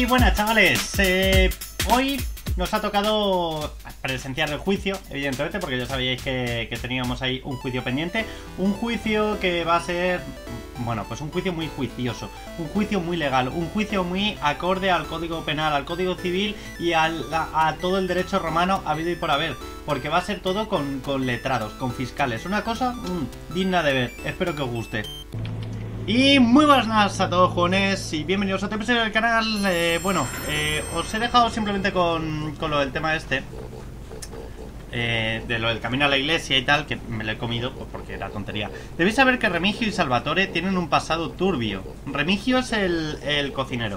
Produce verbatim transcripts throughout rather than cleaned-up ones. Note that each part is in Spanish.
Muy buenas, chavales. Eh, hoy nos ha tocado presenciar el juicio, evidentemente, porque ya sabíais que, que teníamos ahí un juicio pendiente. Un juicio que va a ser, bueno, pues un juicio muy juicioso, un juicio muy legal, un juicio muy acorde al Código Penal, al Código Civil y al, a, a todo el derecho romano habido y por haber. Porque va a ser todo con, con letrados, con fiscales. Una cosa mmm, digna de ver. Espero que os guste. Y muy buenas a todos, jóvenes, y bienvenidos a otro episodio del canal. eh, Bueno, eh, os he dejado simplemente con, con lo del tema este eh, de lo del camino a la iglesia y tal, que me lo he comido pues porque era tontería. Debéis saber que Remigio y Salvatore tienen un pasado turbio. Remigio es el, el cocinero.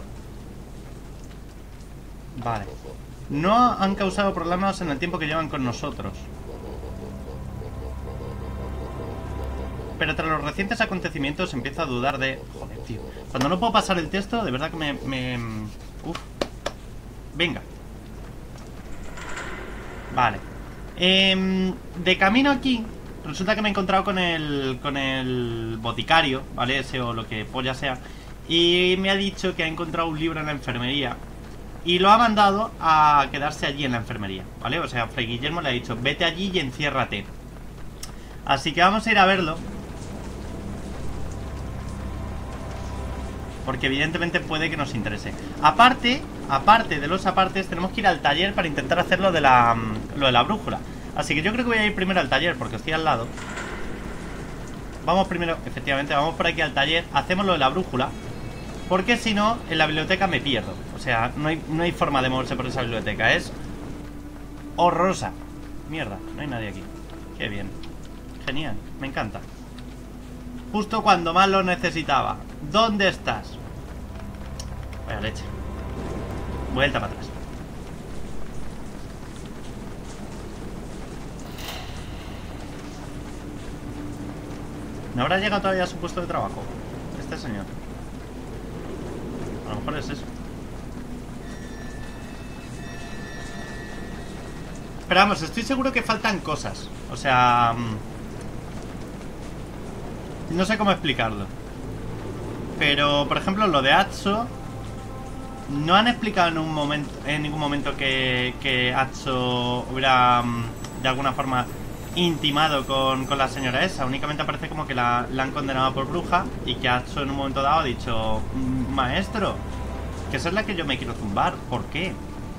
Vale. No han causado problemas en el tiempo que llevan con nosotros, pero tras los recientes acontecimientos empiezo a dudar de... Joder, tío. Cuando no puedo pasar el texto, de verdad que me... me... Uf. Venga. Vale. Eh, de camino aquí, resulta que me he encontrado con el... Con el boticario, ¿vale? Ese o lo que polla sea. Y me ha dicho que ha encontrado un libro en la enfermería. Y lo ha mandado a quedarse allí en la enfermería, ¿vale? O sea, Fray Guillermo le ha dicho, vete allí y enciérrate. Así que vamos a ir a verlo, porque evidentemente puede que nos interese. Aparte, aparte de los apartes, tenemos que ir al taller para intentar hacer lo de la, lo de la brújula. Así que yo creo que voy a ir primero al taller, porque estoy al lado. Vamos primero, efectivamente, vamos por aquí al taller, hacemos lo de la brújula, porque si no, en la biblioteca me pierdo. O sea, no hay, no hay forma de moverse por esa biblioteca, es horrorosa. Mierda, no hay nadie aquí. Qué bien. Genial, me encanta. Justo cuando más lo necesitaba. ¿Dónde estás? Vaya leche. Vuelta para atrás. ¿No habrá llegado todavía a su puesto de trabajo este señor? A lo mejor es eso. Pero vamos, estoy seguro que faltan cosas. O sea... no sé cómo explicarlo. Pero, por ejemplo, lo de Atso, no han explicado en un momento, en ningún momento que, que Atso hubiera de alguna forma intimado con, con la señora esa. Únicamente aparece como que la, la han condenado por bruja y que Atso en un momento dado ha dicho, maestro, que esa es la que yo me quiero zumbar. ¿Por qué?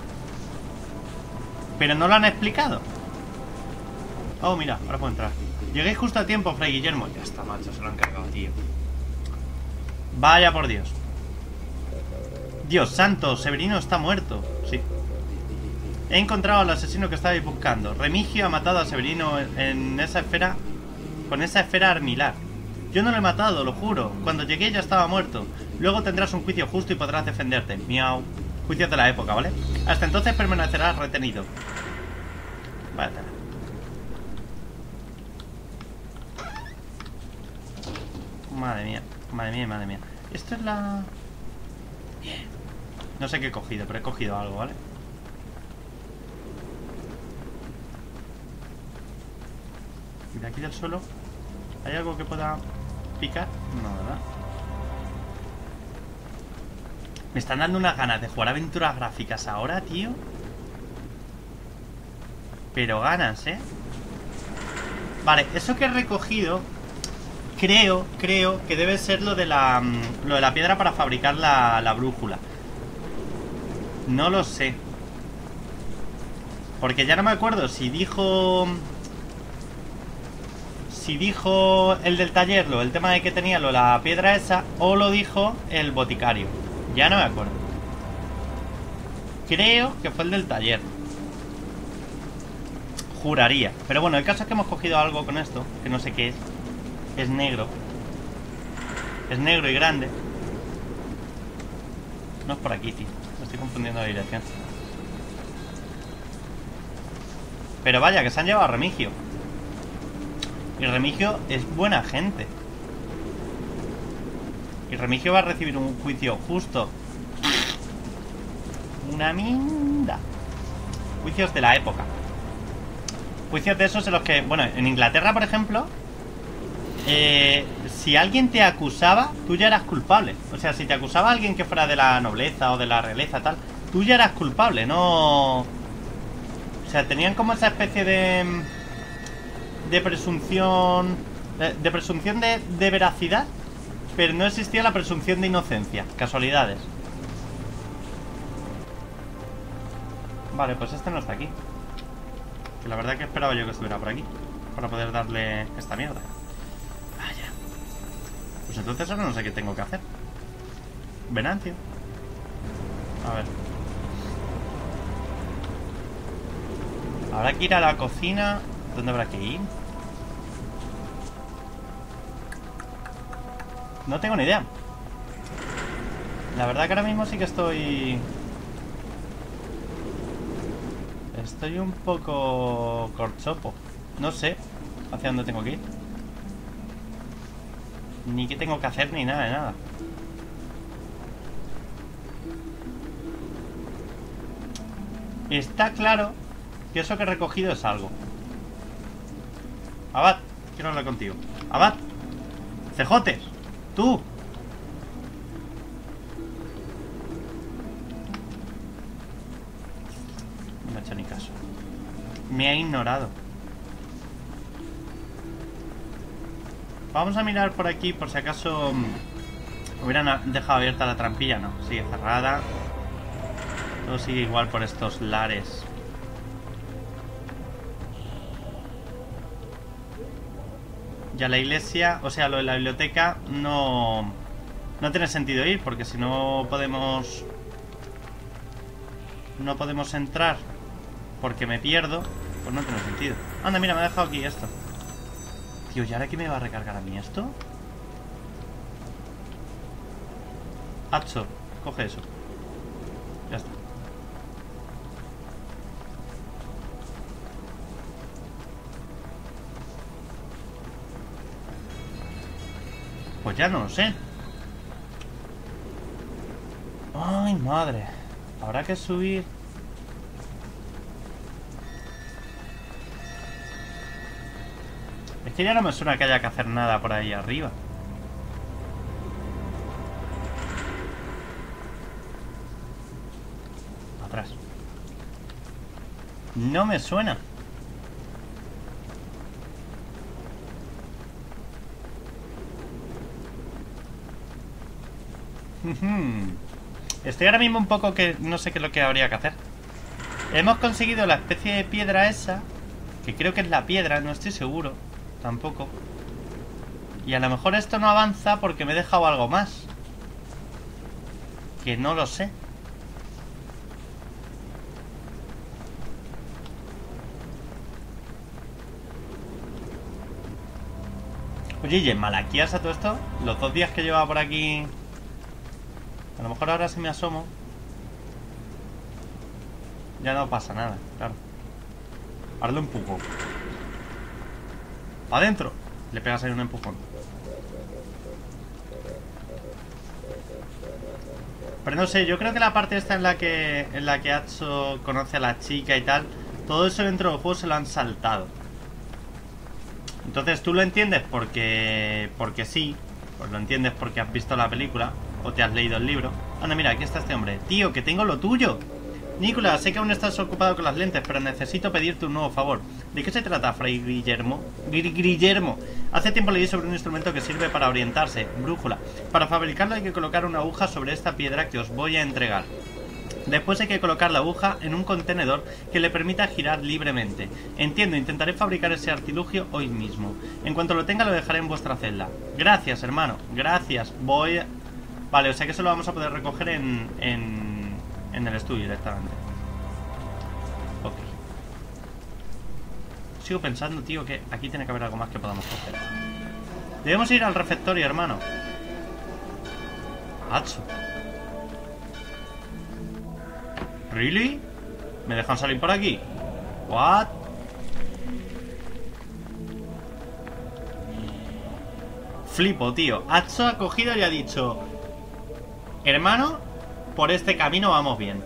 Pero no lo han explicado. Oh, mira, ahora puedo entrar. Llegué justo a tiempo, Fray Guillermo. Ya está, macho, se lo han cargado, tío. Vaya por Dios. Dios santo, Severino está muerto. Sí. He encontrado al asesino que estabais buscando. Remigio ha matado a Severino en esa esfera, con esa esfera armilar. Yo no lo he matado, lo juro. Cuando llegué ya estaba muerto. Luego tendrás un juicio justo y podrás defenderte. Miau. Juicios de la época, ¿vale? Hasta entonces permanecerás retenido. Vale. Madre mía, madre mía, madre mía. Esto es la... Bien. No sé qué he cogido, pero he cogido algo, ¿vale? Y de aquí del suelo ¿hay algo que pueda picar? No, ¿verdad? Me están dando unas ganas de jugar aventuras gráficas ahora, tío. Pero ganas, ¿eh? Vale, eso que he recogido Creo, creo que debe ser lo de la lo de la piedra para fabricar la, la brújula. No lo sé, porque ya no me acuerdo si dijo Si dijo el del taller lo, el tema de que tenía lo la piedra esa, o lo dijo el boticario. Ya no me acuerdo. Creo que fue el del taller, juraría. Pero bueno, el caso es que hemos cogido algo con esto, que no sé qué es. Es negro. Es negro y grande. No es por aquí, tío. Me estoy confundiendo la dirección. Pero vaya, que se han llevado a Remigio. Y Remigio es buena gente. Y Remigio va a recibir un juicio justo. Una minda. Juicios de la época. Juicios de esos en los que... Bueno, en Inglaterra, por ejemplo... eh, si alguien te acusaba, tú ya eras culpable. O sea, si te acusaba alguien que fuera de la nobleza o de la realeza, tal, tú ya eras culpable, no... O sea, tenían como esa especie de... De presunción... De, de presunción de, de veracidad, pero no existía la presunción de inocencia. Casualidades. Vale, pues este no está aquí. Que la verdad que esperaba yo que estuviera por aquí para poder darle esta mierda. Vaya. Pues entonces ahora no sé qué tengo que hacer. Venancio. A ver. Habrá que ir a la cocina. ¿Dónde habrá que ir? No tengo ni idea. La verdad que ahora mismo sí que estoy... Estoy un poco corchopo. No sé hacia dónde tengo que ir. Ni qué tengo que hacer ni nada de nada. Está claro que eso que he recogido es algo. Abad, quiero hablar contigo. Abad, cejotes, tú. No me ha hecho ni caso. Me ha ignorado. Vamos a mirar por aquí por si acaso hubieran dejado abierta la trampilla. No, sigue cerrada. Todo sigue igual por estos lares. Ya la iglesia, o sea, lo de la biblioteca no... No tiene sentido ir, porque si no podemos... No podemos entrar porque me pierdo, pues no tiene sentido. Anda, mira, me ha dejado aquí esto. Tío, ¿y ahora qué me va a recargar a mí esto? Hacho, coge eso. Ya está. Pues ya no lo sé. Ay, madre. Habrá que subir. Es que ya no me suena que haya que hacer nada por ahí arriba. Atrás. No me suena. Estoy ahora mismo un poco que no sé qué es lo que habría que hacer. Hemos conseguido la especie de piedra esa, que creo que es la piedra, no estoy seguro tampoco. Y a lo mejor esto no avanza porque me he dejado algo más, que no lo sé. Oye, ¿y en Malaquías a todo esto? Los dos días que llevaba por aquí... A lo mejor ahora si me asomo ya no pasa nada, claro. Ahora lo empujo. ¡Adentro! Le pegas ahí un empujón. Pero no sé, yo creo que la parte esta en la que En la que Hacho conoce a la chica y tal, todo eso dentro del juego se lo han saltado. Entonces tú lo entiendes porque... Porque sí. Pues lo entiendes porque has visto la película o te has leído el libro. Anda, mira, aquí está este hombre. Tío, que tengo lo tuyo. Nicolás, sé que aún estás ocupado con las lentes, pero necesito pedirte un nuevo favor. ¿De qué se trata, Fray Guillermo? Guillermo. Hace tiempo leí sobre un instrumento que sirve para orientarse, brújula. Para fabricarlo hay que colocar una aguja sobre esta piedra que os voy a entregar. Después hay que colocar la aguja en un contenedor que le permita girar libremente. Entiendo, intentaré fabricar ese artilugio hoy mismo. En cuanto lo tenga lo dejaré en vuestra celda. Gracias, hermano. Gracias. Voy... Vale, o sea que eso lo vamos a poder recoger en... En, en el estudio directamente. Ok. Sigo pensando, tío, que aquí tiene que haber algo más que podamos coger. Debemos ir al refectorio, hermano. Hacho. ¿Really? ¿Me dejan salir por aquí? ¿What? Flipo, tío. Hacho ha cogido y ha dicho: hermano, por este camino vamos bien.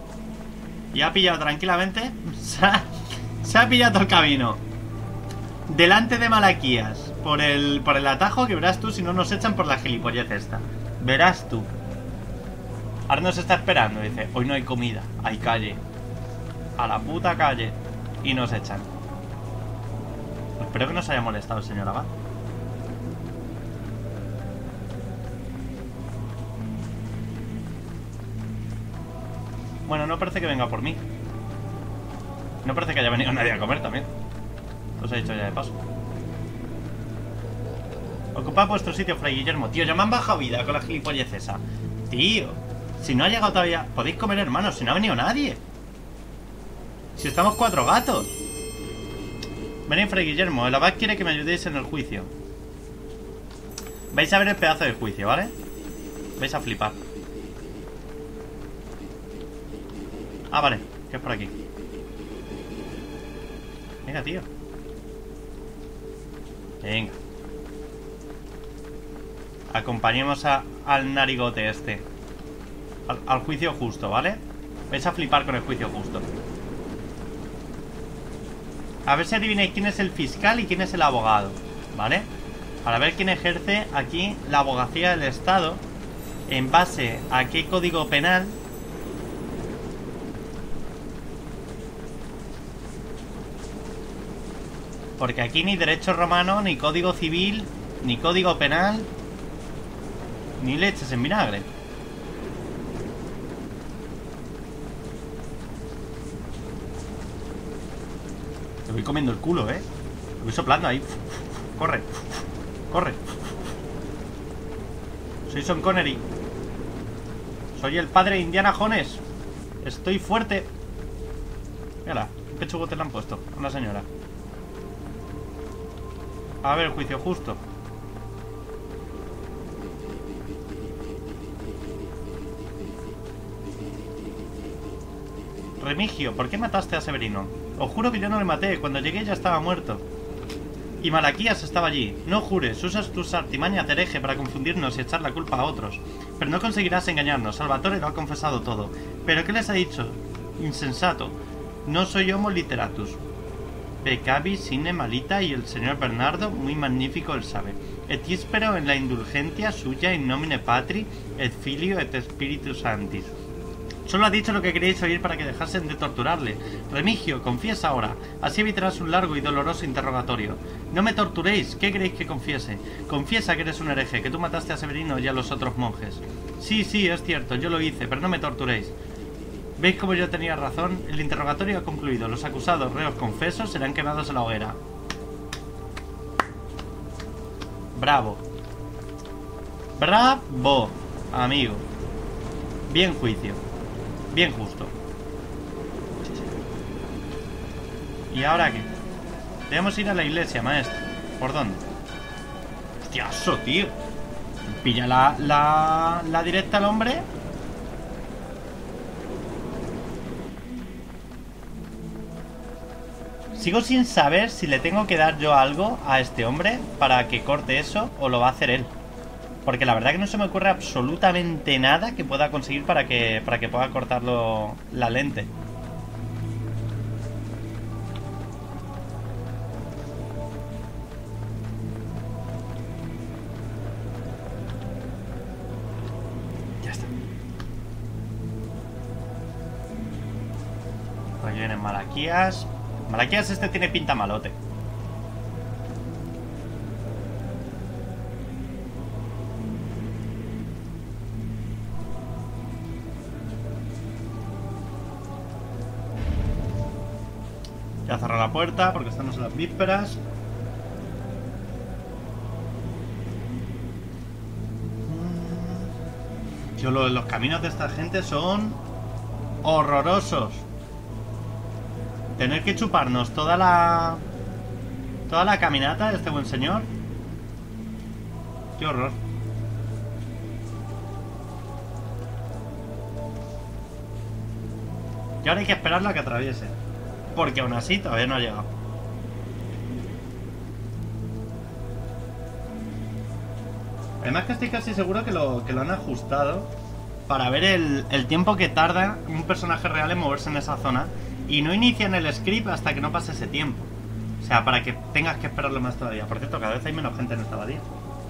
Y ha pillado tranquilamente. Se ha, se ha pillado todo el camino. delante de Malaquías por el, por el atajo, que verás tú si no nos echan por la gilipollez esta. Verás tú. Ahora nos está esperando, dice, hoy no hay comida, hay calle. A la puta calle. Y nos echan. Espero que no se haya molestado el señor Abad. Bueno, no parece que venga por mí. No parece que haya venido nadie a comer también. Os he dicho ya de paso. Ocupad vuestro sitio, Fray Guillermo. Tío, ya me han bajado vida con la gilipollez esa. Tío, si no ha llegado todavía... Podéis comer, hermanos, si no ha venido nadie. Si estamos cuatro gatos. Venid, Fray Guillermo, el abad quiere que me ayudéis en el juicio. Vais a ver el pedazo de juicio, ¿vale? Vais a flipar. Ah, vale, que es por aquí. Venga, tío. Venga. Acompañemos a, al narigote este. Al, al juicio justo, ¿vale? Vais a flipar con el juicio justo. A ver si adivináis quién es el fiscal y quién es el abogado, ¿vale? Para ver quién ejerce aquí la abogacía del Estado. En base a qué código penal. Porque aquí ni derecho romano, ni código civil, ni código penal, ni leches en vinagre. Te voy comiendo el culo, ¿eh? Te voy soplando ahí. Corre. Corre. Soy Sean Connery. Soy el padre de Indiana Jones. Estoy fuerte. Mira, qué pechugote le han puesto a una señora. A ver, juicio justo. Remigio, ¿por qué mataste a Severino? Os juro que yo no le maté, cuando llegué ya estaba muerto. Y Malaquías estaba allí. No jures, usas tus artimañas de hereje para confundirnos y echar la culpa a otros. Pero no conseguirás engañarnos, Salvatore lo ha confesado todo. ¿Pero qué les ha dicho? Insensato. No soy homo literatus. Peccavi sine malita, y el señor Bernardo, muy magnífico él sabe. Et ispero en la indulgencia suya in nomine patri, et filio et spiritus sanctis. Solo ha dicho lo que queríais oír para que dejasen de torturarle. Remigio, confiesa ahora. Así evitarás un largo y doloroso interrogatorio. No me torturéis. ¿Qué queréis que confiese? Confiesa que eres un hereje, que tú mataste a Severino y a los otros monjes. Sí, sí, es cierto, yo lo hice, pero no me torturéis. ¿Veis cómo yo tenía razón? El interrogatorio ha concluido. Los acusados, reos confesos, serán quemados en la hoguera. Bravo. Bravo, amigo. Bien juicio. Bien justo. ¿Y ahora qué? Debemos ir a la iglesia, maestro. ¿Por dónde? Hostiazo, tío. Pilla la, la, la directa al hombre. Sigo sin saber si le tengo que dar yo algo a este hombre para que corte eso o lo va a hacer él. Porque la verdad que no se me ocurre absolutamente nada que pueda conseguir para que, para que pueda cortarlo la lente. Ya está. Por aquí vienen Malaquías. Malaquías este tiene pinta malote. Ya cerrar la puerta porque estamos en las vísperas. Tío, los, los caminos de esta gente son horrorosos. Tener que chuparnos toda la... Toda la caminata de este buen señor. Qué horror. Y ahora hay que esperarlo a que atraviese. Porque aún así todavía no ha llegado. Además que estoy casi seguro que lo, que lo han ajustado para ver el, el tiempo que tarda un personaje real en moverse en esa zona. Y no inician el script hasta que no pase ese tiempo. O sea, para que tengas que esperarlo más todavía. Por cierto, cada vez hay menos gente en esta abadía.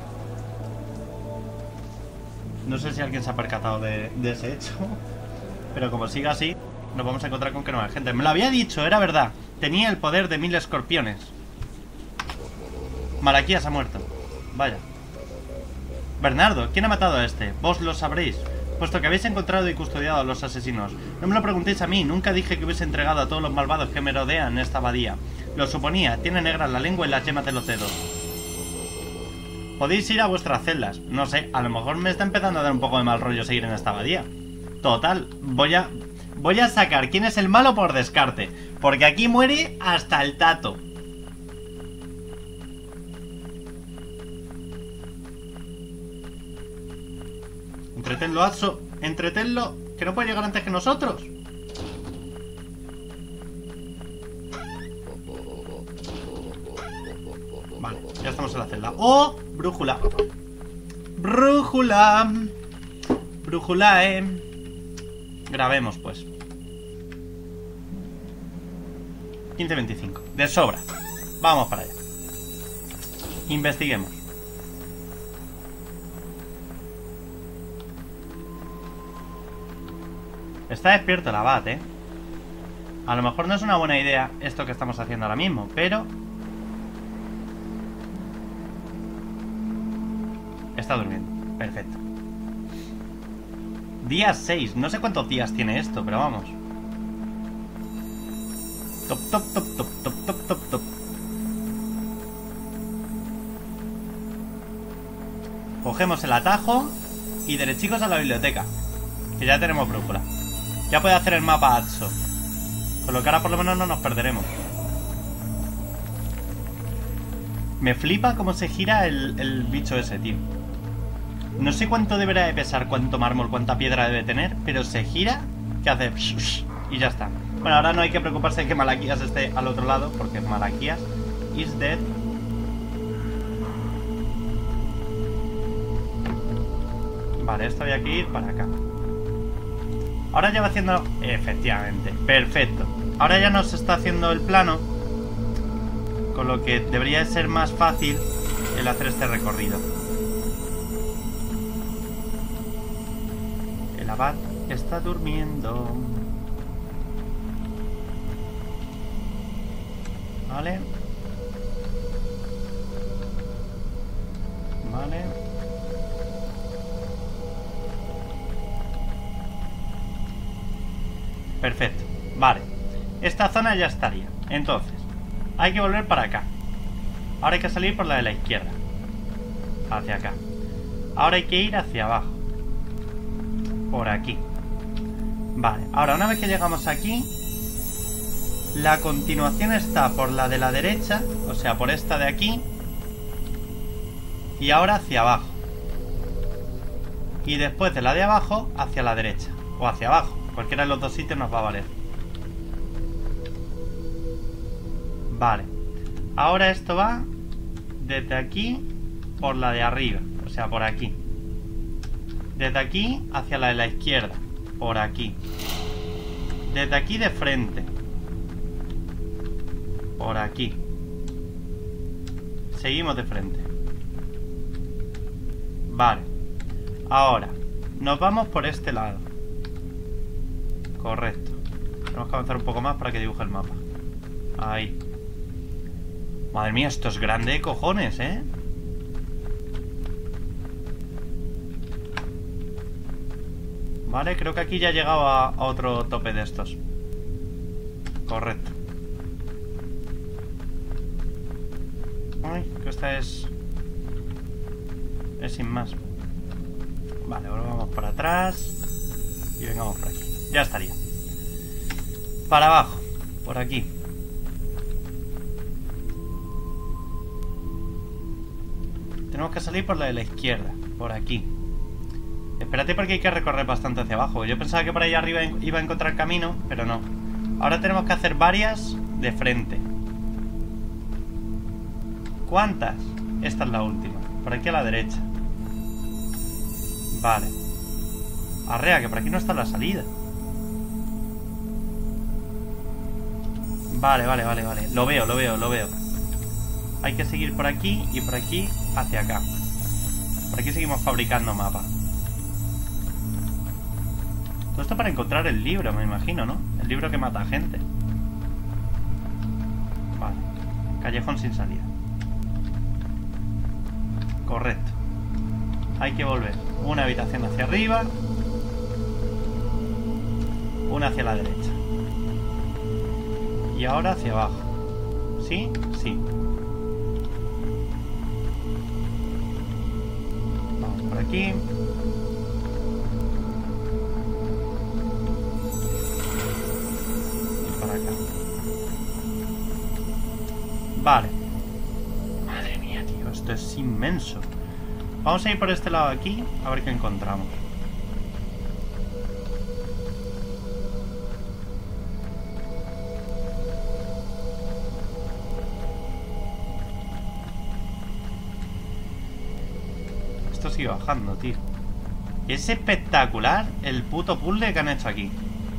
No sé si alguien se ha percatado de, de ese hecho. Pero como siga así, nos vamos a encontrar con que no hay gente. Me lo había dicho, era verdad. Tenía el poder de mil escorpiones. Malaquías ha muerto. Vaya. Bernardo, ¿quién ha matado a este? Vos lo sabréis, puesto que habéis encontrado y custodiado a los asesinos. No me lo preguntéis a mí, nunca dije que hubiese entregado a todos los malvados que merodean esta abadía. Lo suponía, tiene negras la lengua y las yemas de los dedos. Podéis ir a vuestras celdas. No sé, a lo mejor me está empezando a dar un poco de mal rollo seguir en esta abadía. Total, voy a... Voy a sacar quién es el malo por descarte, porque aquí muere hasta el tato. Entretenlo, Atso. Entretenlo, que no puede llegar antes que nosotros. Vale, ya estamos en la celda. ¡Oh! Brújula. Brújula. Brújula, eh. Grabemos, pues. quince veinticinco. De sobra. Vamos para allá. Investiguemos. Está despierto el abad, ¿eh? A lo mejor no es una buena idea esto que estamos haciendo ahora mismo, pero... Está durmiendo. Perfecto. Día seis. No sé cuántos días tiene esto, pero vamos. Top, top, top, top, top, top, top, top. Cogemos el atajo y derechicos a la biblioteca, que ya tenemos brújula. Ya puede hacer el mapa Atso, con lo que ahora por lo menos no nos perderemos. Me flipa cómo se gira el, el bicho ese, tío. No sé cuánto deberá de pesar, cuánto mármol, cuánta piedra debe tener, pero se gira, que hace... y ya está. Bueno, ahora no hay que preocuparse de que Malaquías esté al otro lado, porque Malaquías is dead. Vale, esto había que ir para acá. Ahora ya va haciendo... Efectivamente, perfecto. Ahora ya nos está haciendo el plano, con lo que debería ser más fácil el hacer este recorrido. El abad está durmiendo. Vale. Vale. Perfecto. Vale. Esta zona ya estaría. Entonces, hay que volver para acá. Ahora hay que salir por la de la izquierda. Hacia acá. Ahora hay que ir hacia abajo. Por aquí. Vale. Ahora, una vez que llegamos aquí, la continuación está por la de la derecha, o sea, por esta de aquí. Y ahora hacia abajo. Y después de la de abajo, hacia la derecha. O hacia abajo. Cualquiera de los dos sitios nos va a valer. Vale. Ahora esto va desde aquí por la de arriba. O sea, por aquí. Desde aquí hacia la de la izquierda. Por aquí. Desde aquí de frente. Por aquí. Seguimos de frente. Vale. Ahora nos vamos por este lado. Correcto. Tenemos que avanzar un poco más para que dibuje el mapa. Ahí. Madre mía, esto es grande de cojones, ¿eh? Vale, creo que aquí ya he llegado a, a otro tope de estos. Correcto. Ay, que esta es... Es sin más. Vale, ahora vamos para atrás. Y vengamos por aquí. Ya estaría. Para abajo. Por aquí. Tenemos que salir por la de la izquierda. Por aquí. Espérate porque hay que recorrer bastante hacia abajo. Yo pensaba que por ahí arriba iba a encontrar camino, pero no. Ahora tenemos que hacer varias de frente. ¿Cuántas? Esta es la última. Por aquí a la derecha. Vale. Arrea, que por aquí no está la salida. Vale, vale, vale, vale. Lo veo, lo veo, lo veo. Hay que seguir por aquí y por aquí hacia acá. Por aquí seguimos fabricando mapa. Todo esto para encontrar el libro, me imagino, ¿no? El libro que mata gente. Vale. Callejón sin salida. Correcto. Hay que volver. Una habitación hacia arriba. Una hacia la derecha. Y ahora hacia abajo. ¿Sí? Sí. Vamos por aquí. Y para acá. Vale. Madre mía, tío. Esto es inmenso. Vamos a ir por este lado de aquí. A ver qué encontramos. Esto sigue bajando, tío. Es espectacular el puto puzzle que han hecho aquí.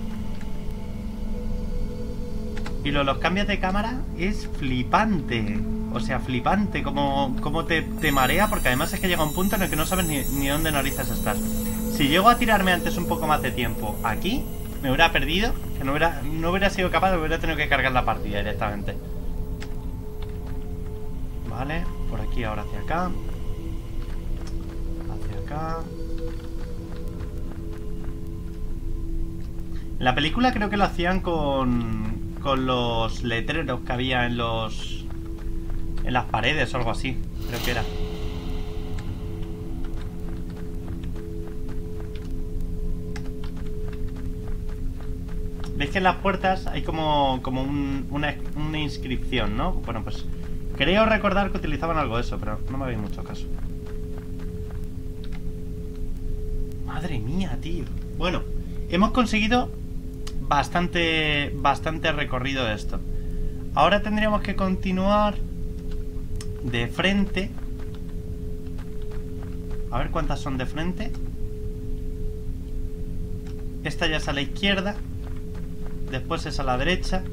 Y lo de los cambios de cámara es flipante. O sea, flipante. Como, como te, te marea. Porque además es que llega un punto en el que no sabes ni, ni dónde narices estás. Si llego a tirarme antes un poco más de tiempo aquí, me hubiera perdido. Que no hubiera, no hubiera sido capaz. Me hubiera tenido que cargar la partida directamente. Vale, por aquí ahora hacia acá. En la película creo que lo hacían con con los letreros que había en los en las paredes o algo así, creo que era. Veis que en las puertas hay como, como un, una, una inscripción, ¿no? Bueno, pues creo recordar que utilizaban algo de eso, pero no me habéis mucho caso. Madre mía, tío. Bueno, hemos conseguido bastante, bastante recorrido de esto. Ahora tendríamos que continuar de frente. A ver cuántas son de frente. Esta ya es a la izquierda. Después es a la derecha.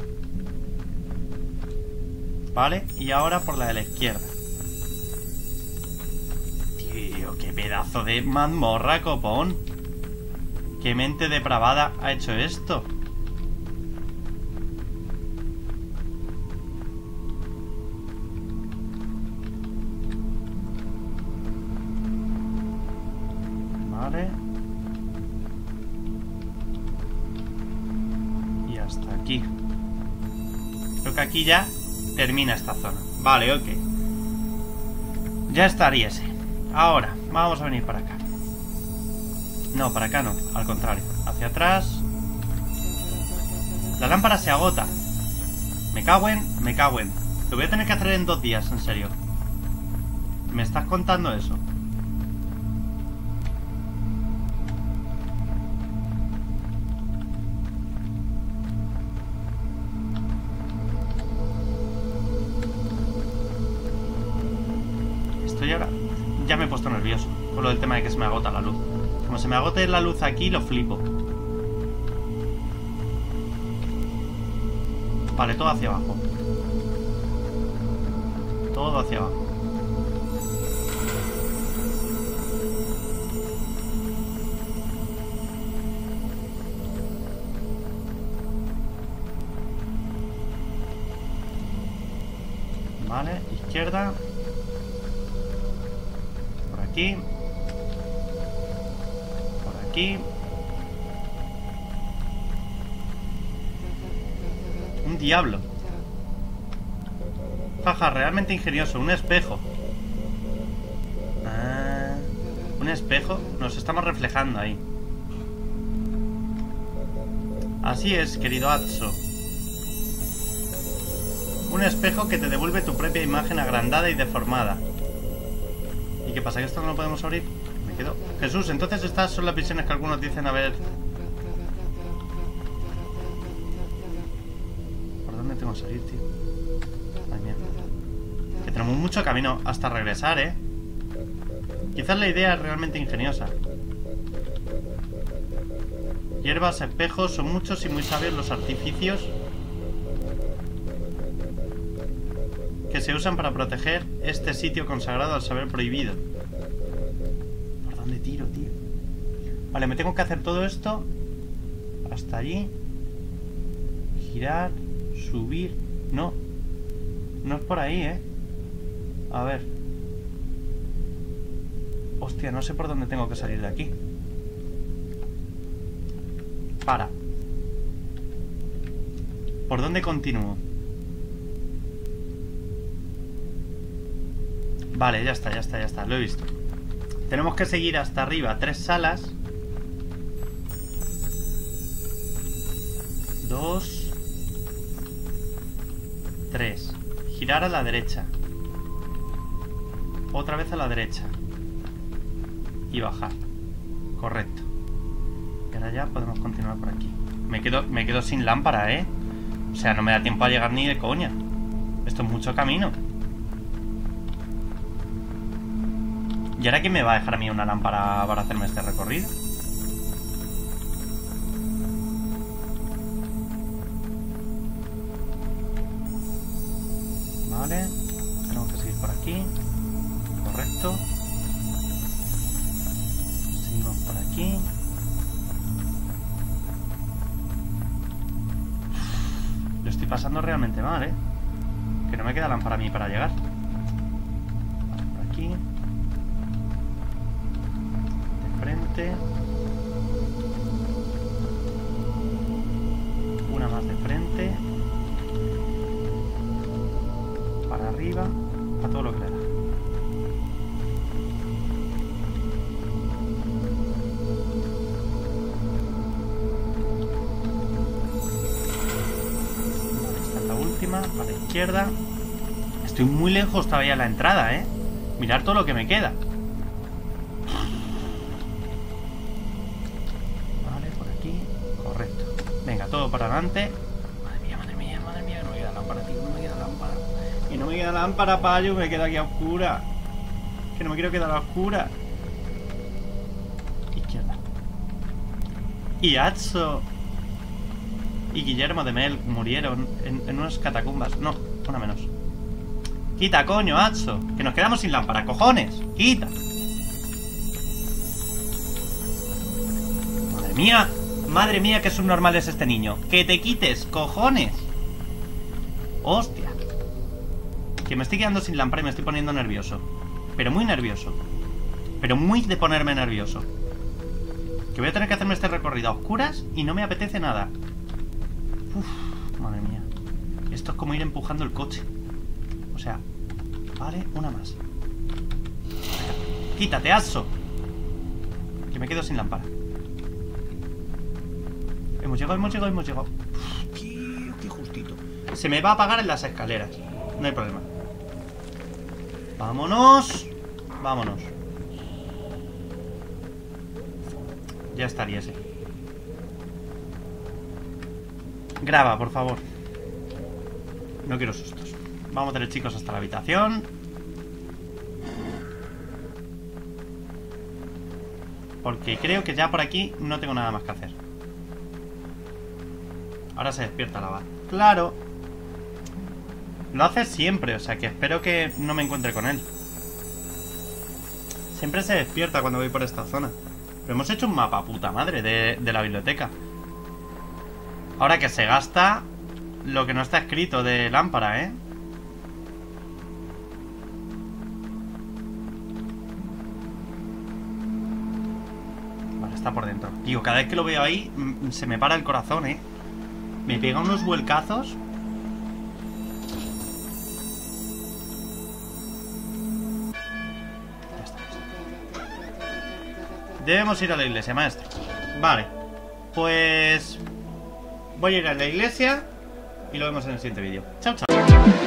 Vale, y ahora por la de la izquierda. Tío, qué pedazo de mazmorra, copón. Qué mente depravada ha hecho esto. Vale. Y hasta aquí. Creo que aquí ya termina esta zona. Vale, ok. Ya estaría ese. Ahora, vamos a venir para acá. No, para acá no, al contrario. Hacia atrás. La lámpara se agota. Me cago en, me cago en. Lo voy a tener que hacer en dos días, en serio. ¿Me estás contando eso? Estoy ahora... Ya me he puesto nervioso con lo del tema de que se me agota la luz. Como se me agote la luz aquí, lo flipo. Vale, todo hacia abajo. Todo hacia abajo. Vale, izquierda. Por aquí. Por aquí. Un diablo. Jaja, realmente ingenioso. Un espejo. Ah, un espejo. Nos estamos reflejando ahí. Así es, querido Atso. Un espejo que te devuelve tu propia imagen agrandada y deformada. ¿Y qué pasa? ¿Que esto no lo podemos abrir? Me quedo... Jesús, entonces estas son las visiones que algunos dicen haber... ¿Por dónde tengo que salir, tío? Ay, mierda. Que tenemos mucho camino hasta regresar, ¿eh? Quizás la idea es realmente ingeniosa. Hierbas, espejos, son muchos y muy sabios los artificios que se usan para proteger este sitio consagrado al saber prohibido. ¿Por dónde tiro, tío? Vale, me tengo que hacer todo esto hasta allí. Girar, subir. No. No es por ahí, ¿eh? A ver. Hostia, no sé por dónde tengo que salir de aquí. Para. ¿Por dónde continúo? Vale, ya está, ya está, ya está. Lo he visto. Tenemos que seguir hasta arriba. Tres salas. Dos. Tres. Girar a la derecha. Otra vez a la derecha. Y bajar. Correcto. Y ahora ya podemos continuar por aquí. Me quedo, me quedo sin lámpara, ¿eh? O sea, no me da tiempo a llegar ni de coña. Esto es mucho camino. ¿Y ahora quién me va a dejar a mí una lámpara para hacerme este recorrido? Vale. Tenemos que seguir por aquí. Correcto. Seguimos por aquí. Lo estoy pasando realmente mal, ¿eh? Que no me queda lámpara a mí para llegar. Vale, por aquí. De frente. Una más de frente. Para arriba. A todo lo que le da. A la izquierda. Estoy muy lejos todavía de la entrada, ¿eh? Mirar todo lo que me queda. Vale, por aquí. Correcto. Venga, todo para adelante. Madre mía, madre mía, madre mía. No me queda lámpara, tío. No me queda lámpara. Y no me queda lámpara, payo. Me queda aquí a oscura. Que no me quiero quedar a oscura. Izquierda. Y Atso y Guillermo de Mel murieron en, en unas catacumbas. No, una menos. Quita, coño, Atso. Que nos quedamos sin lámpara, cojones. Quita. Madre mía. Madre mía, que subnormal es este niño. Que te quites, cojones. Hostia. Que me estoy quedando sin lámpara y me estoy poniendo nervioso. Pero muy nervioso. Pero muy de ponerme nervioso. Que voy a tener que hacerme este recorrido a oscuras y no me apetece nada. Uf, madre mía. Esto es como ir empujando el coche. O sea, vale, una más. Quítate, Atso. Que me quedo sin lámpara. Hemos llegado, hemos llegado, hemos llegado. Uf, tío, qué justito. Se me va a apagar en las escaleras. No hay problema. Vámonos. Vámonos. Ya estaría ese. Graba, por favor. No quiero sustos. Vamos a tener, chicos, hasta la habitación. Porque creo que ya por aquí no tengo nada más que hacer. Ahora se despierta la va. Claro. Lo hace siempre, o sea que espero que no me encuentre con él. Siempre se despierta cuando voy por esta zona. Pero hemos hecho un mapa puta madre de, de la biblioteca. Ahora que se gasta lo que no está escrito de lámpara, ¿eh? Vale, está por dentro. Tío, cada vez que lo veo ahí se me para el corazón, ¿eh? Me pega unos vuelcazos. Ya está. Debemos ir a la iglesia, maestro. Vale. Pues... voy a ir a la iglesia y lo vemos en el siguiente vídeo. Chao, chao.